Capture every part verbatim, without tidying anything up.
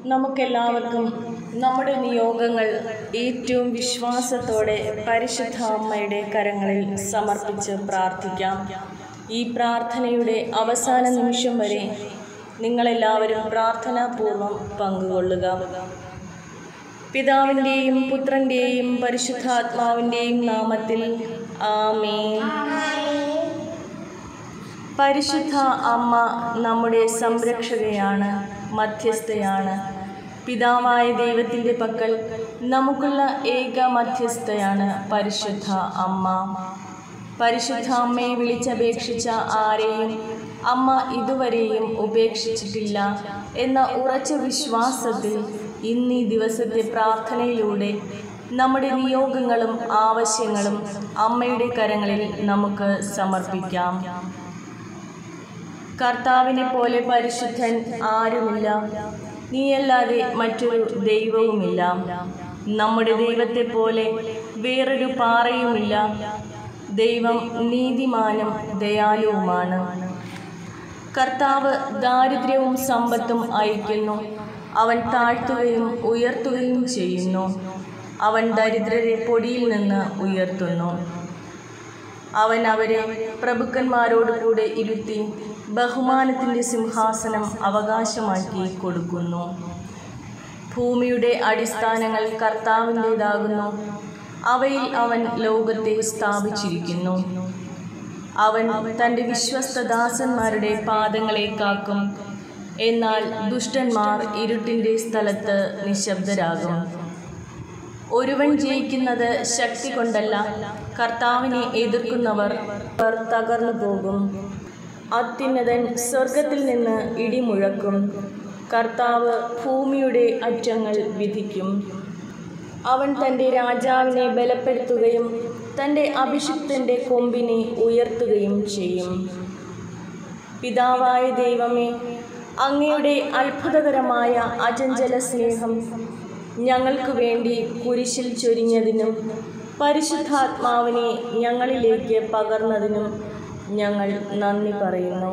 നമുക്കെല്ലാവർക്കും നമ്മുടെ നിയോഗങ്ങൾ ഏറ്റവും വിശ്വാസത്തോടെ പരിശുദ്ധ അമ്മയുടെ കരങ്ങളിൽ സമർപ്പിച്ച് പ്രാർത്ഥിക്കാം. ഈ പ്രാർത്ഥനയുടെ അവസാന നിമിഷം വരെ നിങ്ങളെല്ലാവരും പ്രാർത്ഥനാപൂർവം പങ്കുകൊള്ളുക. പിതാവിൻ്റെയും പുത്രൻ്റെയും പരിശുദ്ധാത്മാവിൻ്റെയും നാമത്തിൽ ആമേൻ. പരിശുദ്ധ അമ്മ നമ്മുടെ സംരക്ഷകയാണ്, മധ്യസ്ഥയാണ്. പിതാവായ ദൈവത്തിൻ്റെ പക്കൽ നമുക്കുള്ള ഏക മധ്യസ്ഥയാണ് പരിശുദ്ധ അമ്മ. പരിശുദ്ധ അമ്മയെ വിളിച്ചപേക്ഷിച്ച ആരെയും അമ്മ ഇതുവരെയും ഉപേക്ഷിച്ചിട്ടില്ല എന്ന ഉറച്ച വിശ്വാസത്തിൽ ഇന്നീ ദിവസത്തെ പ്രാർത്ഥനയിലൂടെ നമ്മുടെ നിയോഗങ്ങളും ആവശ്യങ്ങളും അമ്മയുടെ കരങ്ങളിൽ നമുക്ക് സമർപ്പിക്കാം. കർത്താവിനെ പോലെ പരിശുദ്ധൻ ആരുമില്ല, നീയല്ലാതെ മറ്റൊരു ദൈവവുമില്ല. നമ്മുടെ ദൈവത്തെ പോലെ വേറൊരു പാറയുമില്ല. ദൈവം നീതിമാനും ദയാലുവുമാണ്. കർത്താവ് ദാരിദ്ര്യവും സമ്പത്തും അയക്കുന്നു. അവൻ താഴ്ത്തുകയും ഉയർത്തുകയും ചെയ്യുന്നു. അവൻ ദരിദ്രരെ പൊടിയിൽ നിന്ന് ഉയർത്തുന്നു. അവൻ അവരെ പ്രഭുക്കന്മാരോട് കൂടെ ഇരുത്തി ബഹുമാനത്തിൻ്റെ സിംഹാസനം അവകാശമാക്കി കൊടുക്കുന്നു. ഭൂമിയുടെ അടിസ്ഥാനങ്ങൾ കർത്താവിൻ്റേതാകുന്നു. അവയിൽ അവൻ ലോകത്തെ സ്ഥാപിച്ചിരിക്കുന്നു. അവൻ തൻ്റെ വിശ്വസ്തദാസന്മാരുടെ പാദങ്ങളെ കാക്കും. എന്നാൽ ദുഷ്ടന്മാർ ഇരുട്ടിൻ്റെ സ്ഥലത്ത് നിശബ്ദരാകും. ഒരുവൻ ജയിക്കുന്നത് ശക്തി കൊണ്ടല്ല, കർത്താവിനെ എതിർക്കുന്നവർ തകർന്നു പോകും. അത്യുന്നതൻ സ്വർഗത്തിൽ നിന്ന് ഇടിമുഴക്കും. കർത്താവ് ഭൂമിയുടെ അറ്റങ്ങൾ വിധിക്കും. അവൻ തൻ്റെ രാജാവിനെ ബലപ്പെടുത്തുകയും തൻ്റെ അഭിഷിക്തൻ്റെ കൊമ്പിനെ ഉയർത്തുകയും ചെയ്യും. പിതാവായ ദൈവമേ, അങ്ങയുടെ അത്ഭുതകരമായ അചഞ്ചല സ്നേഹം ഞങ്ങൾക്ക് വേണ്ടി കുരിശിൽ ചൊരിഞ്ഞതിനും പരിശുദ്ധാത്മാവിനെ ഞങ്ങളിലേക്ക് പകർന്നതിനും ഞങ്ങൾ നന്ദി പറയുന്നു.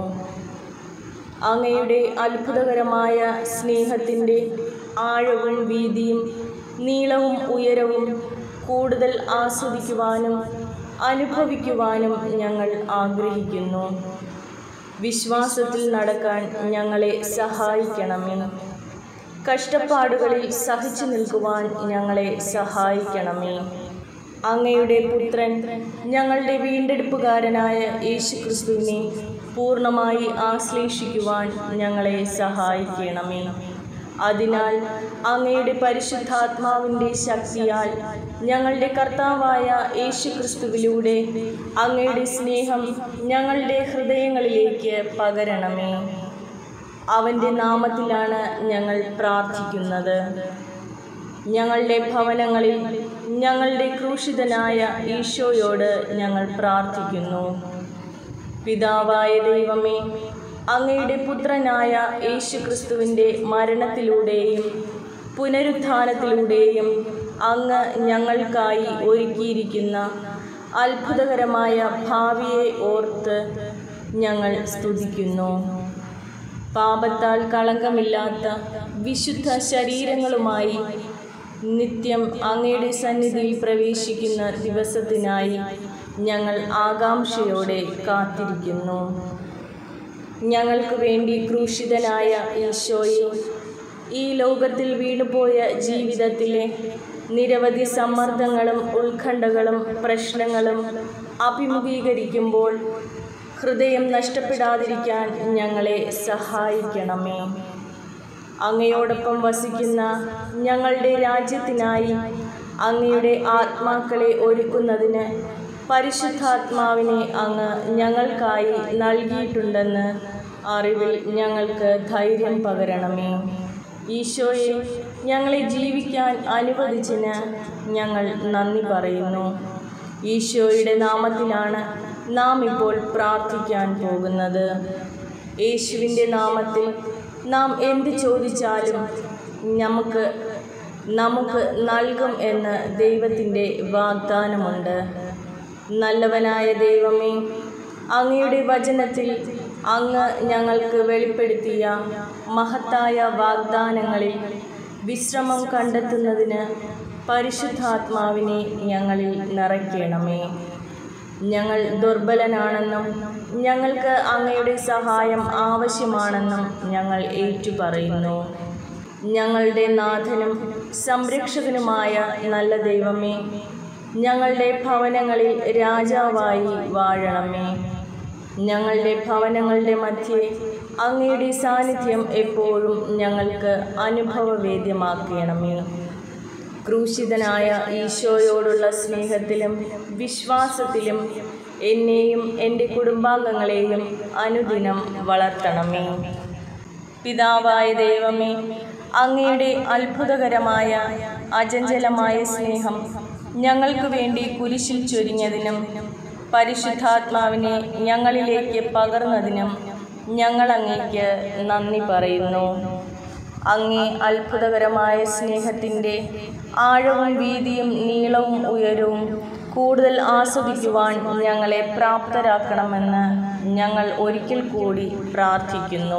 അങ്ങയുടെ അത്ഭുതകരമായ സ്നേഹത്തിൻ്റെ ആഴവും വീതിയും നീളവും ഉയരവും കൂടുതൽ ആസ്വദിക്കുവാനും അനുഭവിക്കുവാനും ഞങ്ങൾ ആഗ്രഹിക്കുന്നു. വിശ്വാസത്തിൽ നടക്കാൻ ഞങ്ങളെ സഹായിക്കണമേ. കഷ്ടപ്പാടുകളിൽ സഹിച്ചു നിൽക്കുവാൻ ഞങ്ങളെ സഹായിക്കണമേ. അങ്ങയുടെ പുത്രൻ ഞങ്ങളുടെ വീണ്ടെടുപ്പുകാരനായ യേശുക്രിസ്തുവിനെ പൂർണ്ണമായി ആശ്ലേഷിക്കുവാൻ ഞങ്ങളെ സഹായിക്കണമേ. അതിനാൽ അങ്ങയുടെ പരിശുദ്ധാത്മാവിൻ്റെ ശക്തിയാൽ ഞങ്ങളുടെ കർത്താവായ യേശുക്രിസ്തുവിലൂടെ അങ്ങയുടെ സ്നേഹം ഞങ്ങളുടെ ഹൃദയങ്ങളിലേക്ക് പകരണമേ. അവൻ്റെ നാമത്തിലാണ് ഞങ്ങൾ പ്രാർത്ഥിക്കുന്നത്. ഞങ്ങളുടെ ഭവനങ്ങളിൽ ഞങ്ങളുടെ ക്രൂശിതനായ ഈശോയോട് ഞങ്ങൾ പ്രാർത്ഥിക്കുന്നു. പിതാവായ ദൈവമേ, അങ്ങയുടെ പുത്രനായ യേശുക്രിസ്തുവിൻ്റെ മരണത്തിലൂടെയും പുനരുത്ഥാനത്തിലൂടെയും അങ്ങ് ഞങ്ങൾക്കായി ഒരുക്കിയിരിക്കുന്ന അത്ഭുതകരമായ ഭാവിയെ ഓർത്ത് ഞങ്ങൾ സ്തുതിക്കുന്നു. പാപത്താൽ കളങ്കമില്ലാത്ത വിശുദ്ധ ശരീരങ്ങളുമായി നിത്യം അങ്ങയുടെ സന്നിധിയിൽ പ്രവേശിക്കുന്ന ദിവസത്തിനായി ഞങ്ങൾ ആകാംക്ഷയോടെ കാത്തിരിക്കുന്നു. ഞങ്ങൾക്ക് വേണ്ടി ക്രൂശിതനായ ഈശോയെ, ഈ ലോകത്തിൽ വീണുപോയ ജീവിതത്തിലെ നിരവധി സമ്മർദ്ദങ്ങളും ഉത്കണ്ഠകളും പ്രശ്നങ്ങളും അഭിമുഖീകരിക്കുമ്പോൾ ഹൃദയം നഷ്ടപ്പെടാതിരിക്കാൻ ഞങ്ങളെ സഹായിക്കണമേ. അങ്ങയോടൊപ്പം വസിക്കുന്ന ഞങ്ങളുടെ രാജ്യത്തിനായി അങ്ങയുടെ ആത്മാക്കളെ ഒരുക്കുന്നതിന് പരിശുദ്ധാത്മാവിനെ അങ്ങ് ഞങ്ങൾക്കായി നൽകിയിട്ടുണ്ടെന്ന് അറിവിൽ ഞങ്ങൾക്ക് ധൈര്യം പകരണമേ. ഈശോയെ, ഞങ്ങളെ ജീവിക്കാൻ അനുവദിച്ചതിന് ഞങ്ങൾ നന്ദി പറയുന്നു. ഈശോയുടെ നാമത്തിലാണ് നാം ഇപ്പോൾ പ്രാർത്ഥിക്കാൻ പോകുന്നത്. യേശുവിൻ്റെ നാമത്തിൽ നാം എന്ത് ചോദിച്ചാലും നമുക്ക് നമുക്ക് നൽകും എന്ന് ദൈവത്തിൻ്റെ വാഗ്ദാനമുണ്ട്. നല്ലവനായ ദൈവമേ, അങ്ങയുടെ വചനത്തിൽ അങ്ങ് ഞങ്ങൾക്ക് വെളിപ്പെടുത്തിയ മഹത്തായ വാഗ്ദാനങ്ങളിൽ വിശ്രമം കണ്ടെത്തുന്നതിന് പരിശുദ്ധാത്മാവിനെ ഞങ്ങളിൽ നിറയ്ക്കണമേ. ഞങ്ങൾ ദുർബലനാണെന്നും ഞങ്ങൾക്ക് അങ്ങയുടെ സഹായം ആവശ്യമാണെന്നും ഞങ്ങൾ ഏറ്റുപറയുന്നു. ഞങ്ങളുടെ നാഥനും സംരക്ഷകനുമായ നല്ല ദൈവമേ, ഞങ്ങളുടെ ഭവനങ്ങളിൽ രാജാവായി വാഴണമേ. ഞങ്ങളുടെ ഭവനങ്ങളുടെ മധ്യേ അങ്ങയുടെ സാന്നിധ്യം എപ്പോഴും ഞങ്ങൾക്ക് അനുഭവവേദ്യമാക്കണമേ. ക്രൂശിതനായ ഈശോയോടുള്ള സ്നേഹത്തിലും വിശ്വാസത്തിലും എന്നെയും എൻ്റെ കുടുംബാംഗങ്ങളെയും അനുദിനം വളർത്തണമേ. പിതാവായ ദൈവമേ, അങ്ങയുടെ അത്ഭുതകരമായ അചഞ്ചലമായ സ്നേഹം ഞങ്ങൾക്ക് വേണ്ടി കുരിശിൽ ചൊരിഞ്ഞതിനും പരിശുദ്ധാത്മാവിനെ ഞങ്ങളിലേക്ക് പകർന്നതിനും ഞങ്ങൾ അങ്ങേക്ക് നന്ദി പറയുന്നു. അങ്ങേ അത്ഭുതകരമായ സ്നേഹത്തിൻ്റെ ആഴവും വീതിയും നീളവും ഉയരവും കൂടുതൽ ആസ്വദിക്കുവാൻ ഞങ്ങളെ പ്രാപ്തരാക്കണമെന്ന് ഞങ്ങൾ ഒരിക്കൽ കൂടി പ്രാർത്ഥിക്കുന്നു.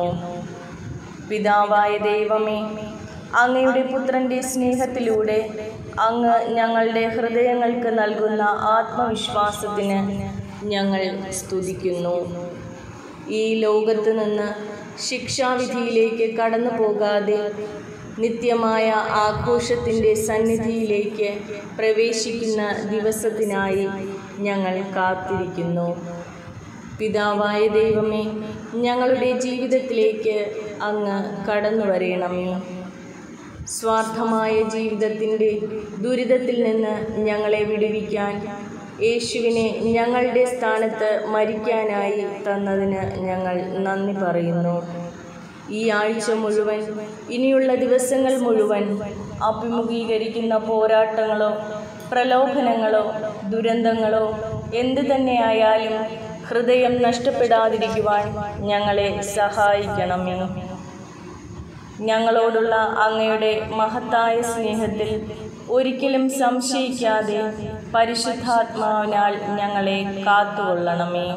പിതാവായ ദൈവമേ, അങ്ങയുടെ പുത്രൻ്റെ സ്നേഹത്തിലൂടെ അങ്ങ് ഞങ്ങളുടെ ഹൃദയങ്ങൾക്ക് നൽകുന്ന ആത്മവിശ്വാസത്തിന് ഞങ്ങൾ സ്തുതിക്കുന്നു. ഈ ലോകത്ത് നിന്ന് ശിക്ഷാവിധിയിലേക്ക് കടന്നു പോകാതെ നിത്യമായ ആഘോഷത്തിൻ്റെ സന്നിധിയിലേക്ക് പ്രവേശിക്കുന്ന ദിവസത്തിനായി ഞങ്ങൾ കാത്തിരിക്കുന്നു. പിതാവായ ദൈവമേ, ഞങ്ങളുടെ ജീവിതത്തിലേക്ക് അങ്ങ് കടന്നു വരയണമേ. സ്വാർത്ഥമായ ജീവിതത്തിൻ്റെ ദുരിതത്തിൽ നിന്ന് ഞങ്ങളെ വിടുവിക്കാൻ യേശുവിനെ ഞങ്ങളുടെ സ്ഥാനത്ത് മരിക്കാനായി തന്നതിന് ഞങ്ങൾ നന്ദി പറയുന്നു. ഈ ആഴ്ച മുഴുവൻ, ഇനിയുള്ള ദിവസങ്ങൾ മുഴുവൻ അഭിമുഖീകരിക്കുന്ന പോരാട്ടങ്ങളോ പ്രലോഭനങ്ങളോ ദുരന്തങ്ങളോ എന്തു തന്നെയായാലും ഹൃദയം നഷ്ടപ്പെടാതിരിക്കുവാൻ ഞങ്ങളെ സഹായിക്കണമേ. ഞങ്ങളോടുള്ള അങ്ങയുടെ മഹത്തായ സ്നേഹത്തിൽ ഒരിക്കലും സംശയിക്കാതെ പരിശുദ്ധാത്മാവിനാൽ ഞങ്ങളെ കാത്തുകൊള്ളണമേ.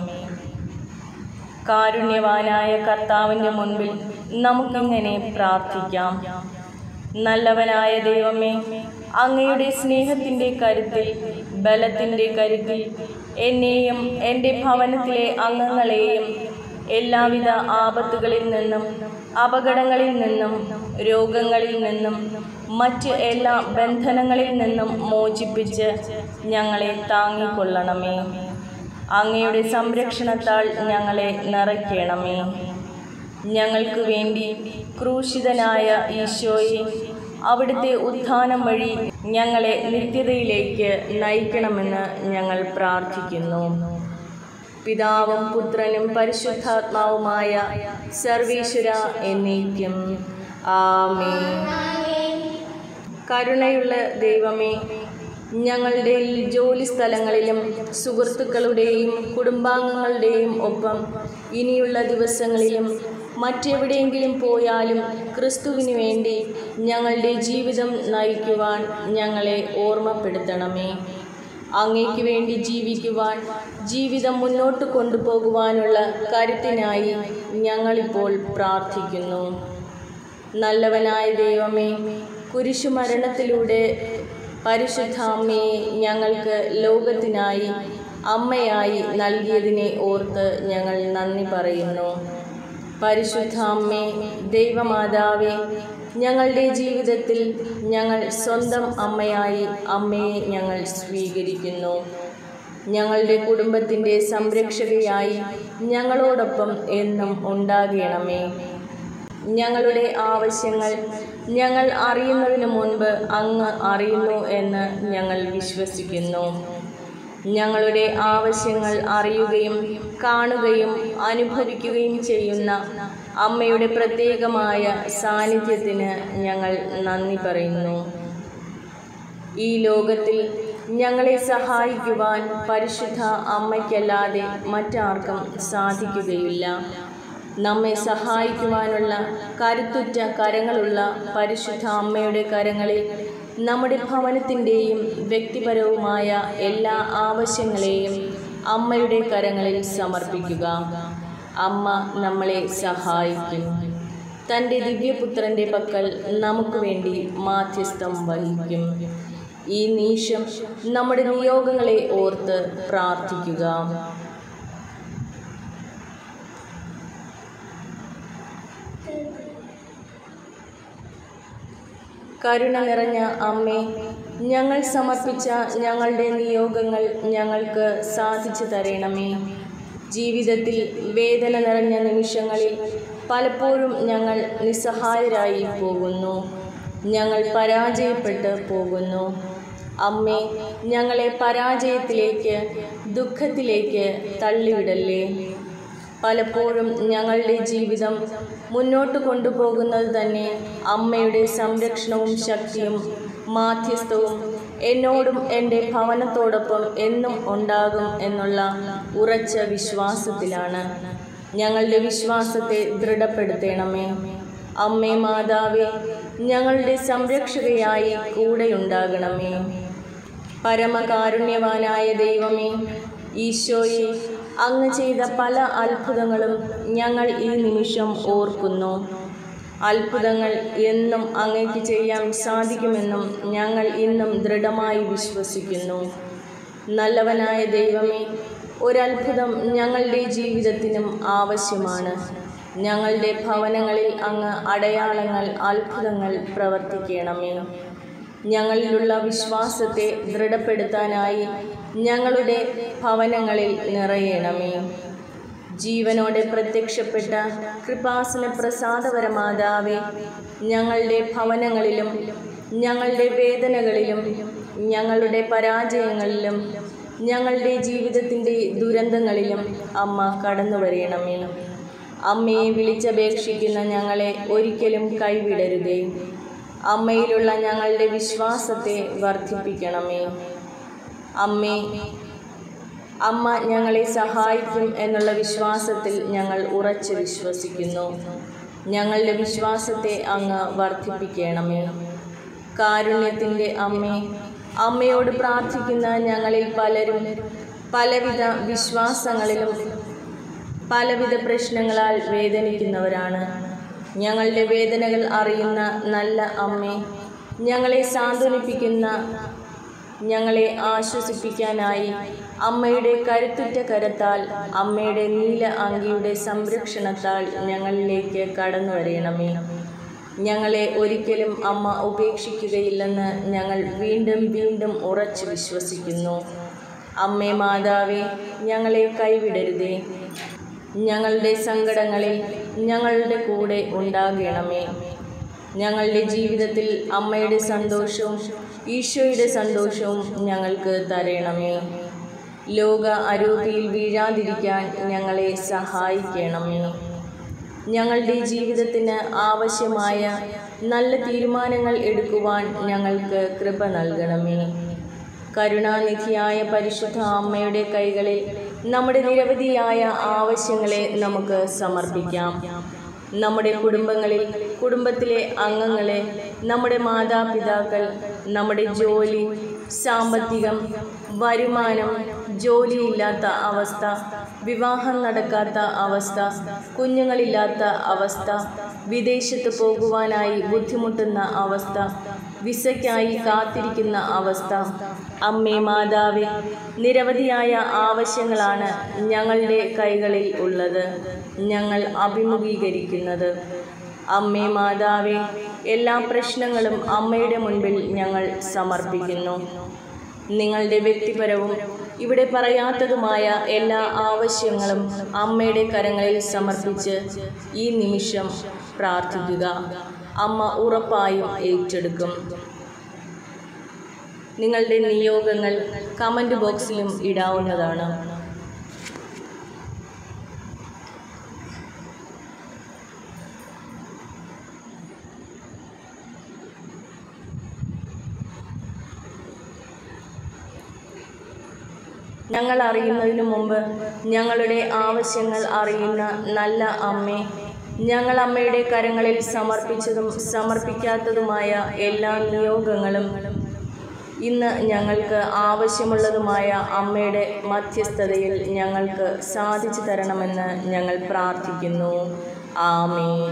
കാരുണ്യവാനായ കർത്താവിൻ്റെ മുൻപിൽ നമുക്കിങ്ങനെ പ്രാർത്ഥിക്കാം. നല്ലവനായ ദൈവമേ, അങ്ങയുടെ സ്നേഹത്തിൻ്റെ കരുത്തിൽ, ബലത്തിൻ്റെ കരുത്തിൽ എന്നെയും എൻ്റെ ഭവനത്തിലെ അംഗങ്ങളെയും എല്ലാവിധ ആപത്തുകളിൽ നിന്നും അപകടങ്ങളിൽ നിന്നും രോഗങ്ങളിൽ നിന്നും മറ്റ് എല്ലാ ബന്ധനങ്ങളിൽ നിന്നും മോചിപ്പിച്ച് ഞങ്ങളെ താങ്ങിക്കൊള്ളണമേ. അങ്ങയുടെ സംരക്ഷണത്താൽ ഞങ്ങളെ നിറയ്ക്കണമേ. ഞങ്ങൾക്ക് വേണ്ടി ക്രൂശിതനായ ഈശോയെ, അവിടുത്തെ ഉത്ഥാനം വഴി ഞങ്ങളെ നിത്യതയിലേക്ക് നയിക്കണമെന്ന് ഞങ്ങൾ പ്രാർത്ഥിക്കുന്നു. പിതാവും പുത്രനും പരിശുദ്ധാത്മാവുമായ സർവീശ്വര എന്നേക്കും ആമേൻ. കരുണയുള്ള ദൈവമേ, ഞങ്ങളുടെ ജോലി സ്ഥലങ്ങളിലും സുഹൃത്തുക്കളുടെയും കുടുംബാംഗങ്ങളുടെയും ഒപ്പം ഇനിയുള്ള ദിവസങ്ങളിലും മറ്റെവിടെയെങ്കിലും പോയാലും ക്രിസ്തുവിന് വേണ്ടി ഞങ്ങളുടെ ജീവിതം നയിക്കുവാൻ ഞങ്ങളെ ഓർമ്മപ്പെടുത്തണമേ. അങ്ങേക്ക് വേണ്ടി ജീവിക്കുവാൻ, ജീവിതം മുന്നോട്ട് കൊണ്ടുപോകുവാനുള്ള കരുത്തിനായി ഞങ്ങളിപ്പോൾ പ്രാർത്ഥിക്കുന്നു. നല്ലവനായ ദൈവമേ, കുരിശുമരണത്തിലൂടെ പരിശുദ്ധ അമ്മയെ ഞങ്ങൾക്ക് ലോകത്തിനായി അമ്മയായി നൽകിയതിനെ ഓർത്ത് ഞങ്ങൾ നന്ദി പറയുന്നു. പരിശുദ്ധ അമ്മേ, ദൈവമാതാവേ, ഞങ്ങളുടെ ജീവിതത്തിൽ ഞങ്ങൾ സ്വന്തം അമ്മയായി അമ്മയെ ഞങ്ങൾ സ്വീകരിക്കുന്നു. ഞങ്ങളുടെ കുടുംബത്തിൻ്റെ സംരക്ഷകയായി ഞങ്ങളോടൊപ്പം എന്നും ഉണ്ടാകണമേ. ഞങ്ങളുടെ ആവശ്യങ്ങൾ ഞങ്ങൾ അറിയുന്നതിന് മുൻപ് അങ്ങ് അറിയുന്നു എന്ന് ഞങ്ങൾ വിശ്വസിക്കുന്നു. ഞങ്ങളുടെ ആവശ്യങ്ങൾ അറിയുകയും കാണുകയും അനുഭവിക്കുകയും ചെയ്യുന്ന അമ്മയുടെ പ്രത്യേകമായ സാന്നിധ്യത്തിന് ഞങ്ങൾ നന്ദി പറയുന്നു. ഈ ലോകത്തിൽ ഞങ്ങളെ സഹായിക്കുവാൻ പരിശുദ്ധ അമ്മയ്ക്കല്ലാതെ മറ്റാർക്കും സാധിക്കുകയില്ല. നമ്മെ സഹായിക്കുവാനുള്ള കരുത്തുറ്റ കരങ്ങളുള്ള പരിശുദ്ധ അമ്മയുടെ കരങ്ങളിൽ നമ്മുടെ ഭവനത്തിൻ്റെയും വ്യക്തിപരവുമായ എല്ലാ ആവശ്യങ്ങളെയും അമ്മയുടെ കരങ്ങളിൽ സമർപ്പിക്കുക. അമ്മ നമ്മളെ സഹായിക്കും. തൻ്റെ ദിവ്യപുത്രൻ്റെ പക്കൽ നമുക്ക് വേണ്ടി മാധ്യസ്ഥം വഹിക്കും. ഈ നിമിഷം നമ്മുടെ നിയോഗങ്ങളെ ഓർത്ത് പ്രാർത്ഥിക്കുക. കരുണ നിറഞ്ഞ അമ്മേ, ഞങ്ങൾ സമർപ്പിച്ച ഞങ്ങളുടെ നിയോഗങ്ങൾ ഞങ്ങൾക്ക് സാധിച്ചു തരണമേ. ജീവിതത്തിൽ വേദന നിറഞ്ഞ നിമിഷങ്ങളിൽ പലപ്പോഴും ഞങ്ങൾ നിസ്സഹായരായി പോകുന്നു. ഞങ്ങൾ പരാജയപ്പെട്ട് പോകുന്നു. അമ്മേ, ഞങ്ങളെ പരാജയത്തിലേക്ക്, ദുഃഖത്തിലേക്ക് തള്ളിവിടല്ലേ. പലപ്പോഴും ഞങ്ങളുടെ ജീവിതം മുന്നോട്ട് കൊണ്ടുപോകുന്നത് തന്നെ അമ്മയുടെ സംരക്ഷണവും ശക്തിയും മാധ്യസ്ഥവും എന്നോടും എൻ്റെ ഭവനത്തോടൊപ്പം എന്നും ഉണ്ടാകും എന്നുള്ള ഉറച്ച വിശ്വാസത്തിലാണ്. ഞങ്ങളുടെ വിശ്വാസത്തെ ദൃഢപ്പെടുത്തണമേ. അമ്മേ മാതാവേ, ഞങ്ങളുടെ സംരക്ഷകയായി കൂടെയുണ്ടാകണമേ. പരമകാരുണ്യവാനായ ദൈവമേ, ഈശോയെ, അങ്ങ് ചെയ്ത പല അത്ഭുതങ്ങളും ഞങ്ങൾ ഈ നിമിഷം ഓർക്കുന്നു. അത്ഭുതങ്ങൾ എന്നും അങ്ങേക്ക് ചെയ്യാൻ സാധിക്കുമെന്നും ഞങ്ങൾ ഇന്നും ദൃഢമായി വിശ്വസിക്കുന്നു. നല്ലവനായ ദൈവമേ, ഒരത്ഭുതം ഞങ്ങളുടെ ജീവിതത്തിനും ആവശ്യമാണ്. ഞങ്ങളുടെ ഭവനങ്ങളിൽ അങ്ങ് അടയാളങ്ങൾ, അത്ഭുതങ്ങൾ പ്രവർത്തിക്കണമേ. ഞങ്ങളിലുള്ള വിശ്വാസത്തെ ദൃഢപ്പെടുത്താനായി ഞങ്ങളുടെ ഭവനങ്ങളിൽ നിറയണമേ. ജീവനോടെ പ്രത്യക്ഷപ്പെട്ട കൃപാസന പ്രസാദപരമാതാവേ, ഞങ്ങളുടെ ഭവനങ്ങളിലും ഞങ്ങളുടെ വേദനകളിലും ഞങ്ങളുടെ പരാജയങ്ങളിലും ഞങ്ങളുടെ ജീവിതത്തിൻ്റെ ദുരന്തങ്ങളിലും അമ്മ കടന്നു വരയണമേ. അമ്മയെ വിളിച്ചപേക്ഷിക്കുന്ന ഞങ്ങളെ ഒരിക്കലും കൈവിടരുതേ. അമ്മയിലുള്ള ഞങ്ങളുടെ വിശ്വാസത്തെ വർദ്ധിപ്പിക്കണമേ. അമ്മേ, അമ്മ ഞങ്ങളെ സഹായിക്കും എന്നുള്ള വിശ്വാസത്തിൽ ഞങ്ങൾ ഉറച്ചു വിശ്വസിക്കുന്നു. ഞങ്ങളുടെ വിശ്വാസത്തെ അങ്ങ് വർദ്ധിപ്പിക്കണമേ. കാരുണ്യത്തിൻ്റെ അമ്മേ, അമ്മയോട് പ്രാർത്ഥിക്കുന്ന ഞങ്ങളിൽ പലരും പലവിധ വിശ്വാസങ്ങളിലും പലവിധ പ്രശ്നങ്ങളാൽ വേദനിക്കുന്നവരാണ്. ഞങ്ങളുടെ വേദനകൾ അറിയുന്ന നല്ല അമ്മേ, ഞങ്ങളെ സാന്ത്വനിപ്പിക്കുന്ന, ഞങ്ങളെ ആശ്വസിപ്പിക്കാനായി അമ്മയുടെ കരുത്തുറ്റ കരത്താൽ, അമ്മയുടെ നീല അങ്കിയുടെ സംരക്ഷണത്താൽ ഞങ്ങളിലേക്ക് കടന്നു വരയണമേ. ഞങ്ങളെ ഒരിക്കലും അമ്മ ഉപേക്ഷിക്കുകയില്ലെന്ന് ഞങ്ങൾ വീണ്ടും വീണ്ടും ഉറച്ചു വിശ്വസിക്കുന്നു. അമ്മേ മാതാവേ, ഞങ്ങളെ കൈവിടരുതേ. ഞങ്ങളുടെ സങ്കടങ്ങളിൽ ഞങ്ങളുടെ കൂടെ ഉണ്ടാകണമേ. ഞങ്ങളുടെ ജീവിതത്തിൽ അമ്മയുടെ സന്തോഷവും ഈശോയുടെ സന്തോഷവും ഞങ്ങൾക്ക് തരണമേ. ലോക അരൂപിയിൽ വീഴാതിരിക്കാൻ ഞങ്ങളെ സഹായിക്കണമേ. ഞങ്ങളുടെ ജീവിതത്തിന് ആവശ്യമായ നല്ല തീരുമാനങ്ങൾ എടുക്കുവാൻ ഞങ്ങൾക്ക് കൃപ നൽകണമേ. കരുണാനിധിയായ പരിശുദ്ധ അമ്മയുടെ കൈകളിൽ നമ്മുടെ നിരവധിയായ ആവശ്യങ്ങളെ നമുക്ക് സമർപ്പിക്കാം. നമ്മുടെ കുടുംബങ്ങളിൽ, കുടുംബത്തിലെ അംഗങ്ങളെ, നമ്മുടെ മാതാപിതാക്കൾ, നമ്മുടെ ജോലി, സാമ്പത്തികം, വരുമാനം, ജോലിയില്ലാത്ത അവസ്ഥ, വിവാഹം നടക്കാത്ത അവസ്ഥ, കുഞ്ഞുങ്ങളില്ലാത്ത അവസ്ഥ, വിദേശത്ത് പോകുവാനായി ബുദ്ധിമുട്ടുന്ന അവസ്ഥ, വിസയ്ക്കായി കാത്തിരിക്കുന്ന അവസ്ഥ. അമ്മേ മാതാവേ, നിരവധിയായ ആവശ്യങ്ങളാണ് ഞങ്ങളുടെ കൈകളിൽ ഉള്ളത്, ഞങ്ങൾ അഭിമുഖീകരിക്കുന്നത്. അമ്മേ മാതാവേ, എല്ലാ പ്രശ്നങ്ങളും അമ്മയുടെ മുൻപിൽ ഞങ്ങൾ സമർപ്പിക്കുന്നു. നിങ്ങളുടെ വ്യക്തിപരവും ഇവിടെ പറയാത്തതുമായ എല്ലാ ആവശ്യങ്ങളും അമ്മയുടെ കരങ്ങളിൽ സമർപ്പിച്ച് ഈ നിമിഷം പ്രാർത്ഥിക്കുക. അമ്മ ഉറപ്പായും ഏറ്റെടുക്കും. നിങ്ങളുടെ നിയോഗങ്ങൾ കമൻറ്റ് ബോക്സിലും ഇടാവുന്നതാണ്. ഞങ്ങൾ അറിയുന്നതിനു മുമ്പ് ഞങ്ങളുടെ ആവശ്യങ്ങൾ അറിയുന്ന നല്ല അമ്മേ, ഞങ്ങൾ അമ്മയുടെ കരങ്ങളിൽ സമർപ്പിച്ചതും സമർപ്പിക്കാത്തതുമായ എല്ലാ നിയോഗങ്ങളും ഇന്ന് ഞങ്ങൾക്ക് ആവശ്യമുള്ളതുമായ അമ്മയുടെ മധ്യസ്ഥതയിൽ ഞങ്ങൾക്ക് സാധിച്ചു തരണമെന്ന് ഞങ്ങൾ പ്രാർത്ഥിക്കുന്നു. ആമേൻ.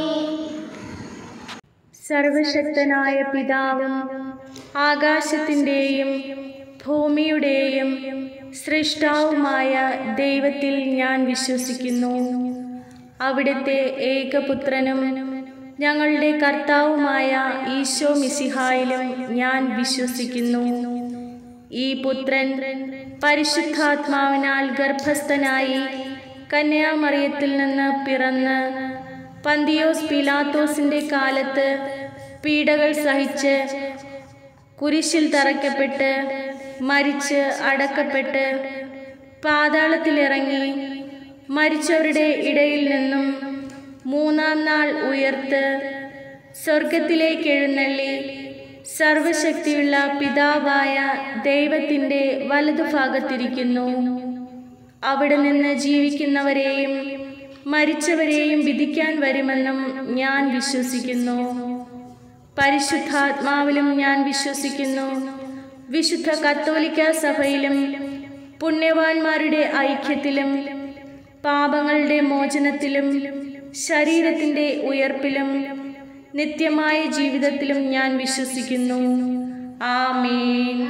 സർവശക്തനായ പിതാവും ആകാശത്തിൻ്റെയും ഭൂമിയുടെയും സൃഷ്ടാവുമായ ദൈവത്തിൽ ഞാൻ വിശ്വസിക്കുന്നു. അവിടുത്തെ ഏകപുത്രനും ഞങ്ങളുടെ കർത്താവുമായ ഈശോ മിശിഹായിലും ഞാൻ വിശ്വസിക്കുന്നു. ഈ പുത്രൻ പരിശുദ്ധാത്മാവിനാൽ ഗർഭസ്ഥനായി കന്യാമറിയത്തിൽ നിന്ന് പിറന്ന് പന്തിയോസ് പീലാത്തോസിൻ്റെ കാലത്ത് പീഡകൾ സഹിച്ച് കുരിശിൽ തറയ്ക്കപ്പെട്ട് മരിച്ച് അടക്കപ്പെട്ട് പാതാളത്തിലിറങ്ങി മരിച്ചവരുടെ ഇടയിൽ നിന്നും മൂന്നാം നാൾ ഉയർത്ത് സ്വർഗത്തിലേക്ക് എഴുന്നള്ളി സർവശക്തിയുള്ള പിതാവായ ദൈവത്തിൻ്റെ വലതുഭാഗത്തിരിക്കുന്നു. അവിടെ നിന്ന് ജീവിക്കുന്നവരെയും മരിച്ചവരെയും വിധിക്കാൻ വരുമെന്നും ഞാൻ വിശ്വസിക്കുന്നു. പരിശുദ്ധാത്മാവിലും ഞാൻ വിശ്വസിക്കുന്നു. വിശുദ്ധ കത്തോലിക്ക സഭയിലും പുണ്യവാന്മാരുടെ ഐക്യത്തിലും പാപങ്ങളുടെ മോചനത്തിലും ശരീരത്തിൻ്റെ ഉയർപ്പിലും നിത്യമായ ജീവിതത്തിലും ഞാൻ വിശ്വസിക്കുന്നു. ആമേൻ.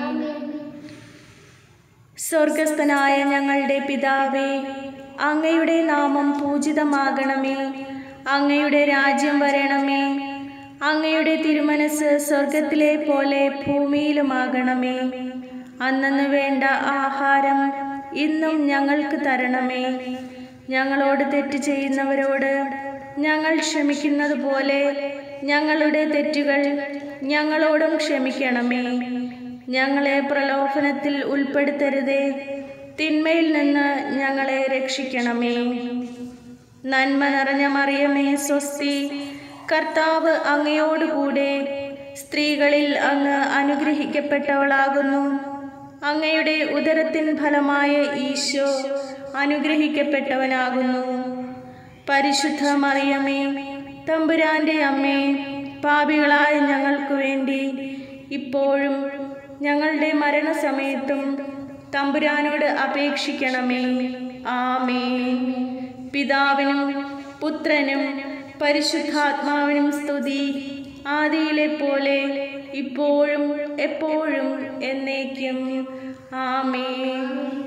സ്വർഗസ്ഥനായ ഞങ്ങളുടെ പിതാവേ, അങ്ങയുടെ നാമം പൂജിതമാകണമേ. അങ്ങയുടെ രാജ്യം വരണമേ. അങ്ങയുടെ തിരുമനസ് സ്വർഗത്തിലെ പോലെ ഭൂമിയിലുമാകണമേ. അന്നന്ന് വേണ്ട ആഹാരം ഇന്നും ഞങ്ങൾക്ക് തരണമേ. ഞങ്ങളോട് തെറ്റ് ചെയ്യുന്നവരോട് ഞങ്ങൾ ക്ഷമിക്കുന്നത് പോലെ ഞങ്ങളുടെ തെറ്റുകൾ ഞങ്ങളോടും ക്ഷമിക്കണമേ. ഞങ്ങളെ പ്രലോഭനത്തിൽ ഉൾപ്പെടുത്തരുതേ, തിന്മയിൽ നിന്ന് ഞങ്ങളെ രക്ഷിക്കണമേ. നന്മ നിറഞ്ഞ മറിയമേ സ്വസ്തി, കർത്താവ് അങ്ങയോടുകൂടെ സ്ത്രീകളിൽ അങ്ങ് അനുഗ്രഹിക്കപ്പെട്ടവളാകുന്നു. അങ്ങയുടെ ഉദരത്തിൻ ഫലമായ ഈശോ അനുഗ്രഹിക്കപ്പെട്ടവനാകുന്നു. പരിശുദ്ധ മറിയമേ, തമ്പുരാൻ്റെ അമ്മേ, പാപികളായ ഞങ്ങൾക്ക് വേണ്ടി ഇപ്പോഴും ഞങ്ങളുടെ മരണസമയത്തും തമ്പുരാനോട് അപേക്ഷിക്കണമേ. ആമേൻ. പിതാവിനും പുത്രനും പരിശുദ്ധാത്മാവിനും സ്തുതി, ആദിയിലെ പോലെ ഇപ്പോഴും എപ്പോഴും എന്നേക്കും. ആമേൻ.